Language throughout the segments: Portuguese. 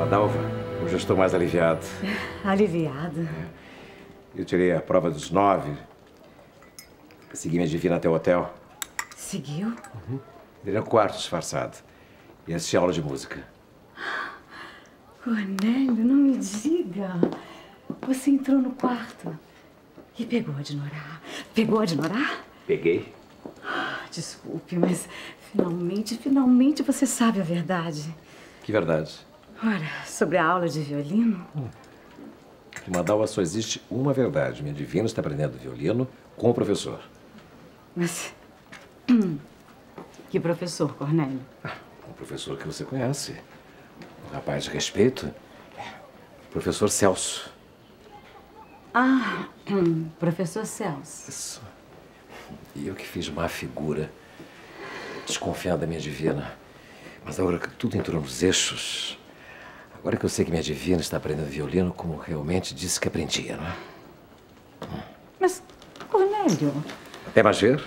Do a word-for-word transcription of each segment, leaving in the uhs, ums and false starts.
Madalva, hoje eu estou mais aliviado. Aliviado? Eu tirei a prova dos nove. Segui minha divina até o hotel. Seguiu? Uhum. Entrei no quarto disfarçado. E assisti aula de música. Cornélio, não me diga. Você entrou no quarto e pegou a de Norá. Pegou a de Norá? Peguei. Desculpe, mas finalmente, finalmente você sabe a verdade. Que verdade? Ora, sobre a aula de violino... Hum. Em Madalva só existe uma verdade. Minha divina está aprendendo violino com o professor. Mas... Hum, que professor, Cornélio? Ah, um professor que você conhece. Um rapaz de respeito. Professor Celso. Ah, hum, professor Celso. Isso. E eu que fiz má figura, desconfiando da minha divina. Mas agora que tudo entrou nos eixos, agora que eu sei que minha divina está aprendendo violino como realmente disse que aprendia, não é? Mas, Cornélio... Até mais ver?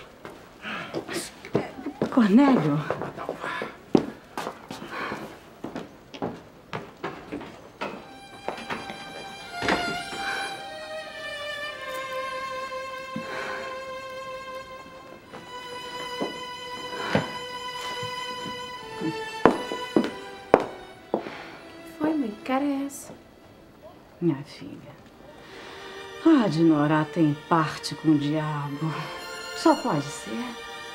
Cornélio... Cara é essa? Minha filha, a de Norá tem parte com o diabo. Só pode ser.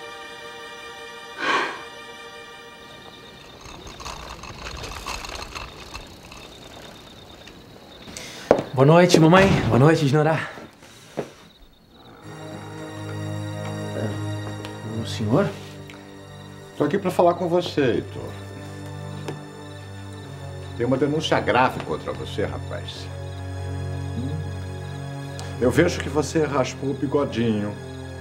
Boa noite, mamãe. Boa noite, de Norá. O senhor? Estou aqui para falar com você, Heitor. Tem uma denúncia grave contra você, rapaz. Eu vejo que você raspou o bigodinho.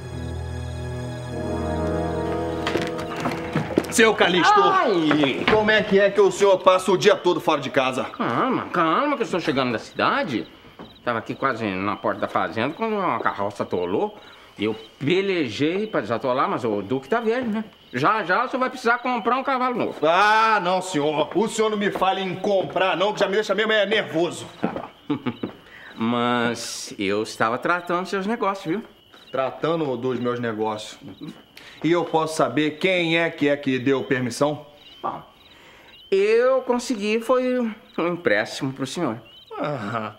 Seu Calixto! Ai! Como é que é que o senhor passa o dia todo fora de casa? Calma, calma, que eu estou chegando da cidade. Estava aqui quase na porta da fazenda quando uma carroça atolou. Eu pelejei para desatolar, mas o Duque tá velho, né? Já, já, o senhor vai precisar comprar um cavalo novo. Ah, não, senhor. O senhor não me fale em comprar, não, que já me deixa mesmo é nervoso. Mas eu estava tratando seus negócios, viu? Tratando dos meus negócios. E eu posso saber quem é que é que deu permissão? Bom, eu consegui, foi um empréstimo pro senhor. Ah,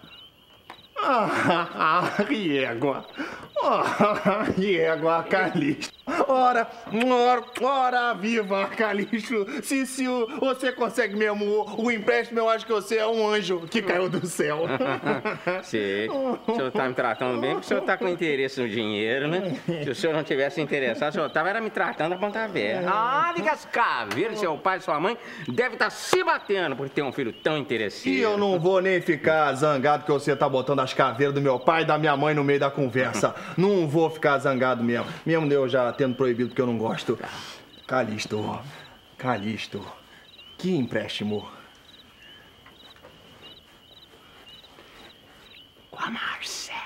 ah, ah, égua. Ah, égua, Calixto. Ora, ora, ora, viva, Calixto. Se, se o, você consegue mesmo o, o empréstimo, eu acho que você é um anjo que caiu do céu. Sim, o senhor tá me tratando bem, porque o senhor tá com interesse no dinheiro, né? Se o senhor não tivesse interessado, o senhor tava era me tratando a ponta velha. Ah, liga as caveiras, seu pai e sua mãe devem estar se batendo por ter um filho tão interesseiro. E eu não vou nem ficar zangado que você tá botando as caveiras do meu pai e da minha mãe no meio da conversa. Não vou ficar zangado mesmo. Mesmo eu já tendo proibido porque eu não gosto. Calixto, Calixto, que empréstimo? Com a Marcela.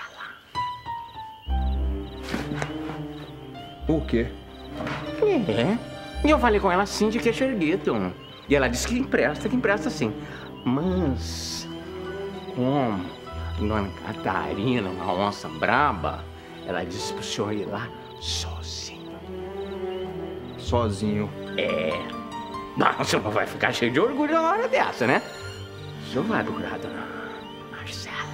O quê? É, e eu falei com ela assim de queixo erguido. E ela disse que empresta, que empresta sim. Mas, como Dona Catarina, uma onça braba, ela disse pro senhor ir lá sozinho. Sozinho? É. Não, o senhor não vai ficar cheio de orgulho na hora dessa, né? O senhor vai procurar a Dona Marcela.